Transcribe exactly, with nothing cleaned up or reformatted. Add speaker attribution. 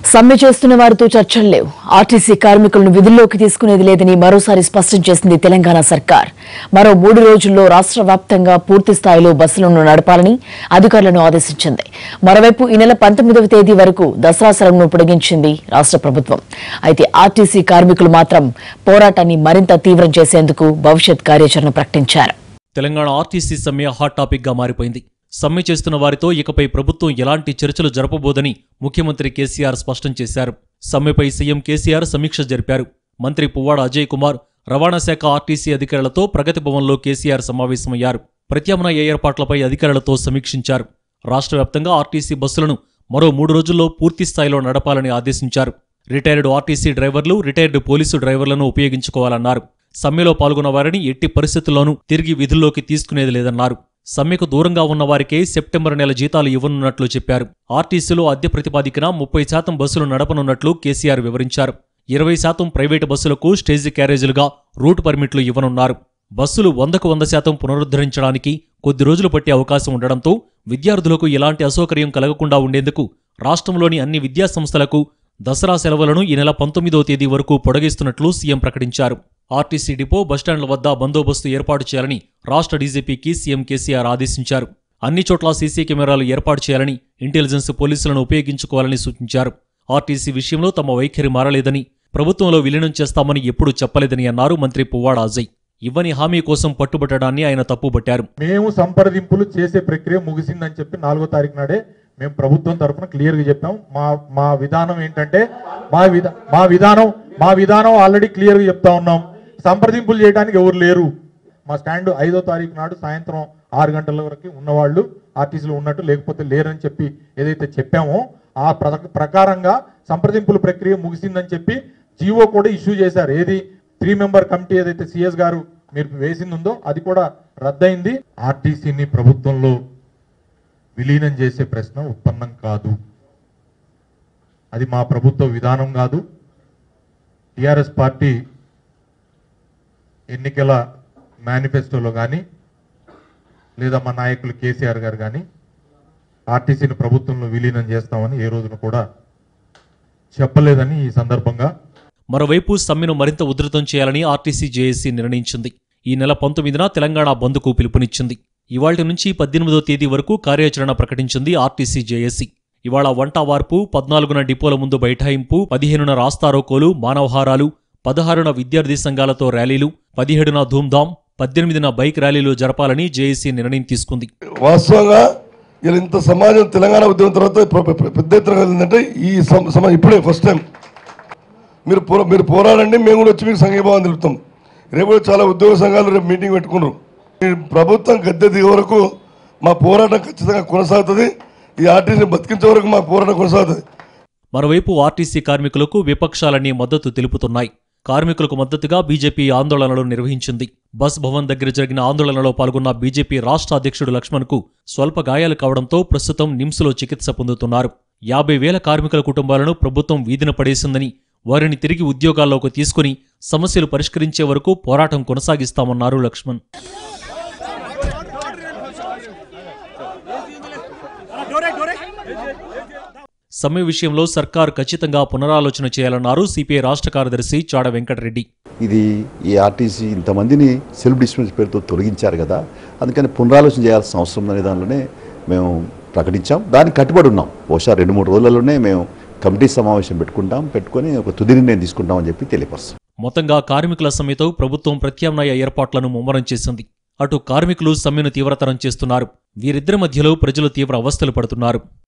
Speaker 1: సమ్మె చేస్తున్న వారితో చర్చలు లేవు. ఆర్టీసీ కార్మికులను విధుల్లోకి తీసుకునేది లేదని మరోసారి స్పష్టం చేసింది తెలంగాణ సర్కార్. మరో మూడు రోజుల్లో రాష్ట్ర వ్యాప్తంగా పూర్తి స్థాయిలో బస్సులను నడపాలని అధికారులను ఆదేశించింది. మరోవైపు ఈ నెల పంతొమ్మిదవ తేదీ వరకు దసరా సెలవును పొడిగించింది రాష్ట్ర ప్రభుత్వం. అయితే ఆర్టీసీ కార్మికులు మాత్రం పోరాటాన్ని మరింత తీవ్రం చేసేందుకు భవిష్యత్ కార్యాచరణ ప్రకటించారు.
Speaker 2: తెలంగాణ ఆర్టీసీ సమ్మె హాట్ టాపిక్ గా మారిపోయింది. సమ్మె చేస్తున్న వారితో ఇకపై ప్రభుత్వం ఎలాంటి చర్చలు జరపబోదని ముఖ్యమంత్రి కేసీఆర్ స్పష్టం చేశారు. సమ్మెపై సీఎం కేసీఆర్ సమీక్ష జరిపారు. మంత్రి పువ్వాడ అజయ్ కుమార్, రవాణా శాఖ ఆర్టీసీ అధికారులతో ప్రగతి భవన్లో కేసీఆర్ సమావేశమయ్యారు. ప్రత్యామ్నాయ ఏర్పాట్లపై అధికారులతో సమీక్షించారు. రాష్ట్ర వ్యాప్తంగా ఆర్టీసీ బస్సులను మరో మూడు రోజుల్లో పూర్తి స్థాయిలో నడపాలని ఆదేశించారు. రిటైర్డ్ ఆర్టీసీ డ్రైవర్లు, రిటైర్డ్ పోలీసు డ్రైవర్లను ఉపయోగించుకోవాలన్నారు. సమ్మెలో పాల్గొన్న వారిని ఎట్టి పరిస్థితుల్లోనూ తిరిగి విధుల్లోకి తీసుకునేది లేదన్నారు. సమ్మెకు దూరంగా ఉన్న వారికే సెప్టెంబర్ నెల జీతాలు ఇవ్వనున్నట్లు చెప్పారు. ఆర్టీసీలో అద్దె ప్రతిపాదికన ముప్పై శాతం బస్సులు నడపనున్నట్లు కేసీఆర్ వివరించారు. ఇరవై శాతం ప్రైవేటు బస్సులకు స్టేజ్ క్యారేజీలుగా రూట్ పర్మిట్లు ఇవ్వనున్నారు. బస్సులు వందకు వంద శాతం పునరుద్ధరించడానికి కొద్ది రోజులు పట్టే అవకాశం ఉండడంతో విద్యార్థులకు ఎలాంటి అసౌకర్యం కలగకుండా ఉండేందుకు రాష్ట్రంలోని అన్ని విద్యాసంస్థలకు దసరా సెలవులను ఈ నెల పంతొమ్మిదవ తేదీ వరకు పొడిగిస్తున్నట్లు సీఎం ప్రకటించారు. ఆర్టీసీ డిపో, బస్టాండ్ల వద్ద బందోబస్తు ఏర్పాటు చేయాలని రాష్ట్ర డీజీపీకి సీఎం కేసీఆర్ ఆదేశించారు. అన్ని చోట్ల సీసీ కెమెరాలు ఏర్పాటు చేయాలని, ఇంటెలిజెన్స్ పోలీసులను ఉపయోగించుకోవాలని సూచించారు. ఆర్టీసీ విషయంలో తమ వైఖరి మారలేదని, ప్రభుత్వంలో విలీనం చేస్తామని ఎప్పుడూ చెప్పలేదని అన్నారు మంత్రి పువ్వాడ అజయ్. ఇవ్వని హామీ కోసం పట్టుబట్టడాన్ని ఆయన తప్పుబట్టారు.
Speaker 3: మేము సంప్రదింపులు చేసే ప్రక్రియ ముగిసిందని చెప్పి నాలుగో తారీఖు నాడే మేము ప్రభుత్వం తరఫున క్లియర్గా చెప్పాం. మా మా విధానం ఏంటంటే మా విధా మా విధానం మా విధానం ఆల్రెడీ క్లియర్గా చెప్తా ఉన్నాం. సంప్రదింపులు చేయడానికి ఎవరు లేరు. మా స్టాండ్ ఐదో తారీఖు నాడు సాయంత్రం ఆరు గంటల వరకు ఉన్నవాళ్ళు ఆర్టీసీలో ఉన్నట్టు, లేకపోతే లేరని చెప్పి ఏదైతే చెప్పామో ఆ ప్రకారంగా సంప్రదింపుల ప్రక్రియ ముగిసిందని చెప్పి జీవో కూడా ఇష్యూ చేశారు. ఏది త్రీ మెంబర్ కమిటీ ఏదైతే సిఎస్ గారు మీరు వేసిందో అది కూడా రద్దయింది. ఆర్టీసీని ప్రభుత్వంలో విలీనం చేసే ప్రశ్న ఉత్పన్నం కాదు. అది మా ప్రభుత్వ విధానం కాదు. టిఆర్ఎస్ పార్టీ ఎన్నికల మేనిఫెస్టోలో కానీ లేదా మా నాయకులు కేసీఆర్ గారు కానీ ఆర్టీసీని ప్రభుత్వంలో విలీనం చేస్తామని ఏ రోజున కూడా చెప్పలేదని ఈ సందర్భంగా.
Speaker 2: మరోవైపు సమ్మెను మరింత ఉధృతం చేయాలని ఆర్టీసీ జేఏసీ నిర్ణయించింది. ఈ నెల పంతొమ్మిదిన తెలంగాణ బంద్కు పిలుపునిచ్చింది. ఇవాళ్టి నుంచి పద్దెనిమిదో తేదీ వరకు కార్యాచరణ ప్రకటించింది ఆర్టీసీ జేఏసీ. ఇవాళ వంట వార్పు, పద్నాలుగున డిపోల ముందు బైఠాయింపు, పదిహేనున రాస్తారోకోలు, మానవహారాలు, పదహారున విద్యార్థి సంఘాలతో ర్యాలీలు, పదిహేడున ధూమ్ధాం, పద్దెనిమిదిన బైక్ ర్యాలీలు జరపాలని జేఏసీ నిర్ణయం తీసుకుంది.
Speaker 4: వాస్తవంగా ఇలా ఇంత సమాజం తెలంగాణ ఉద్యమం తర్వాత పెద్ద ఎత్తున కలిగిందంటే ఈ సమాజం ఇప్పుడే ఫస్ట్ టైం. మీరు పో మీరు పోరాడండి, మేము కూడా వచ్చి మీకు సంఘీభావం తెలుపుతాం. రేపు చాలా ఉద్యోగ సంఘాలు రేపు మీటింగ్ పెట్టుకున్నారు. ఈ ప్రభుత్వం గద్దె దిగే వరకు మా పోరాటం ఖచ్చితంగా కొనసాగుతుంది. ఈ ఆర్టీసీని బతికించే వరకు మా పోరాటం కొనసాగుతుంది.
Speaker 2: మరోవైపు ఆర్టీసీ కార్మికులకు విపక్షాలన్నీ మద్దతు తెలుపుతున్నాయి. కార్మికులకు మద్దతుగా బీజేపీ ఆందోళనలు నిర్వహించింది. బస్ భవన్ దగ్గర జరిగిన ఆందోళనలో పాల్గొన్న బీజేపీ రాష్ట్ర అధ్యక్షుడు లక్ష్మణ్కు స్వల్ప గాయాలు కావడంతో ప్రస్తుతం నిమ్స్లో చికిత్స పొందుతున్నారు. యాభై వేల కార్మికుల కుటుంబాలను ప్రభుత్వం వీధిన పడేసిందని, వారిని తిరిగి ఉద్యోగాల్లోకి తీసుకుని సమస్యలు పరిష్కరించే వరకు పోరాటం కొనసాగిస్తామన్నారు లక్ష్మణ్. సమ్మె విషయంలో సర్కార్ ఖచ్చితంగా పునరాలోచన చేయాలన్నారు సిపిఐ రాష్ట్ర కార్యదర్శి చాడ వెంకటరెడ్డి.
Speaker 5: ఇది ఈ ఆర్టీసీ ఇంతమందిని సెల్ఫ్ డిస్మిస్ పేరుతో తొలగించారు కదా, అందుకని పునరాలోచన చేయాల్సిన అవసరం ఉందనే దానిలోనే మేము ప్రకటించాం. దానికి కట్టుబడి ఉన్నాం. బహుశా రెండు మూడు రోజులలోనే మేము కమిటీ సమావేశం పెట్టుకుంటాం, పెట్టుకుని ఒక తుది నిర్ణయం తీసుకుంటామని చెప్పి తెలియపరుస్తాం.
Speaker 2: మొత్తంగా కార్మికుల సమ్మెతో ప్రభుత్వం ప్రత్యామ్నాయ ఏర్పాట్లను ముమ్మరం చేసింది. అటు కార్మికులు సమ్మెను తీవ్రతరం చేస్తున్నారు. వీరిద్దరి మధ్యలో ప్రజలు తీవ్ర అవస్థలు పడుతున్నారు.